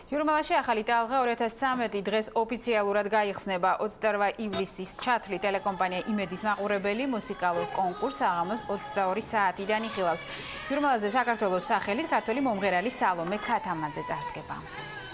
იურმალაში ახალი ტალღა 2013 დღეს ოფიციალურად გაიხსნება 28 ივლისის ჩათვლით ტელეკომპანია იმედის მაყურებელი მუსიკალურ კონკურსს საღამოს 22 საათიდან იხილავს. იურმალაზე საქართველოს სახელით ქართველი მომღერალი სალომე ქათამაძე წარსდგება.